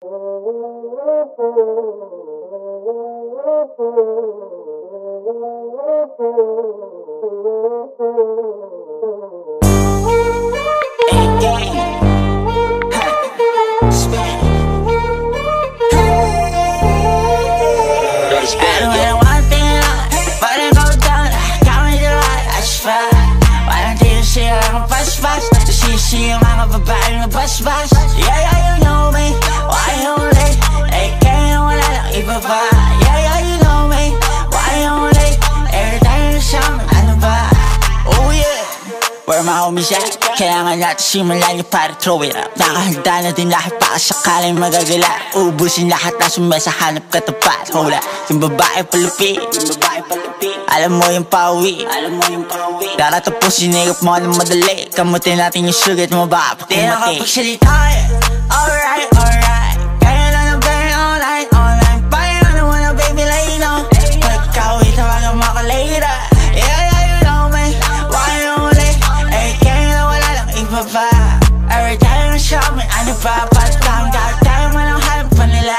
See yung mga babaeng na basbas. Yeah, you know me. Why only? AK na wala lang iba pa. Yeah, you know me. Why only? Every time na siyang ano ba? Oh yeah. Where my homies at? Kailangan natin simulan yung para throw it up. Nakahanda na din lahat baka sakaling magagala. Ubusin lahat na sumesa hanap katapat. Hold up, yung babae palupit. Alam mo yung pawi. Tara tapos sinigap mo na madali. Kamutin natin yung sugat mo baka pati mati. Nakapagsalita eh. Alright kaya na ng bang online Buying on the one of baby lay no. Pagkawit na mga makalita. Yeah, you know me. Why only? Kaya na wala lang iba pa. Every time na shopping ano pa. Patang tayo man ang hype pa nila.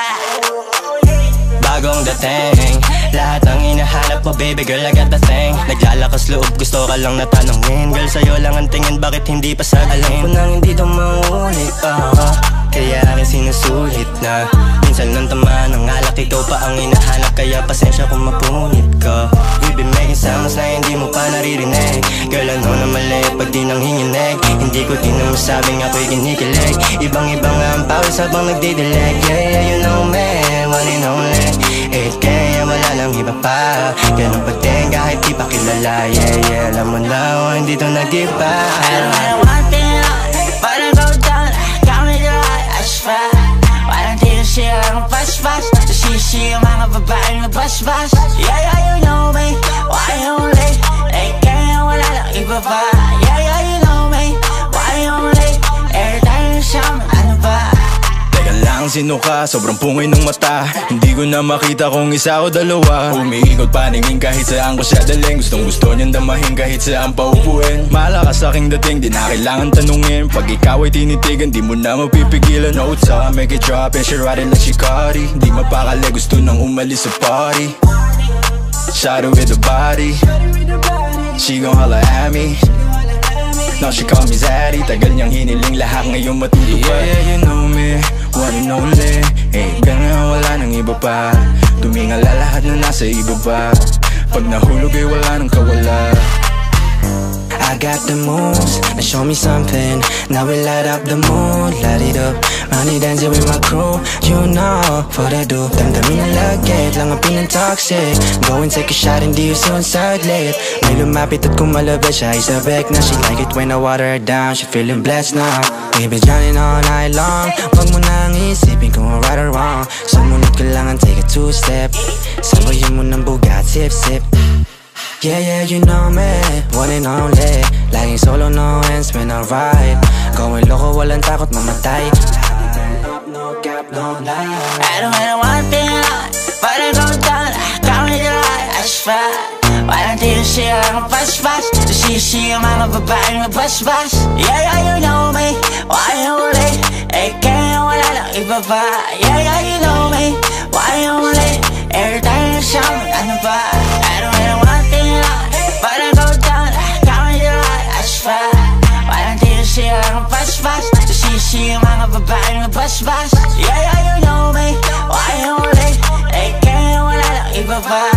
Bagong dating, lahat ng hinahanap mo baby girl I got the thing. Naglalakas loob gusto ka lang natanongin. Girl sa'yo lang ang tingin bakit hindi pa sa alam ko nang hindi to maulit kaya akin sinusulit na. Minsan nang tamaan ng alak ikaw pa ang hinahanap. Kaya pasensya kung mapunit ka. We've been making sounds na hindi mo pa naririnig. Girl ano na mali pag di nang hinginig. Hindi ko din naman sabing ako'y kinikilig. Ibang-ibang nga ang pawis habang nagdidilig. Yeah, you know me, one and only. Kaya wala lang iba pa. Ganun pa din kahit di pa kilala. Yeah, alam mo na hindi to nag-iba. I don't want thing but I go down. Got me the light, I swear. Walang tiro siya ang pas-pas. Sisi yung mga babaeng na bas-bas. Yeah, you know me. Why only? Kaya wala lang iba pa. Yeah, you know me. Why only? Every time na siyang ano ba? Sino ka? Sobrang pungay ng mata. Hindi ko na makita kung isa o dalawa. Umiikot paningin kahit saan ko siya daling. Gustong gusto niyang damahin kahit saan paupuin. Malakas aking dating, di na kailangan tanungin. Pag ikaw ay tinitigan, di mo na mapipigilan. Notes up, make it drop and she ride it like she Cardi. Di mapakali, gusto nang umalis sa party. Shot it with the body. She gon' holla at me. Now she call me Zaddy. Tagal niyang hiniling lahat ngayon matutupad. Yeah, you know me, one and only. Ganyan wala nang iba pa. Tumingala lahat na nasa iba pa. Pag nahulog ay wala nang kawala. I got the moves, now show me something. Now we light up the mood, light it up. Money dancing with my crew, you know what I do. Damdamin na lagit, lang ang pinang-toxic. Go and take a shot, hindi yung suicide lit. May lumapit at kumalabit siya, isabek na. She like it when I water her down, she feeling blessed now. We be drowning all night long. Wag mo nang isipin kung right or wrong. Sumunod ka lang and take a two-step. Sabayin mo ng bugat, sip-sip. Yeah, you know me, one and only. Laging solo, no hands when I ride. Going loco, walang takot mamatay. No gap, no lie. I don't want thing but I go down. Got me the light, I swear. Walang tiro siya ang pas-pas. Sisi yung mga babaeng na bas-bas. Yeah, you know me. Why only? Kaya wala lang iba pa. Yeah, you know me. Why only? Every time na siyang ano ba? I don't want thing but I go down. Got me the light, I swear. Walang tiro siya ang pas-pas. Sisi yung mga babaeng na bas-bas. Yeah, you know me. Why only? Kaya wala lang iba pa.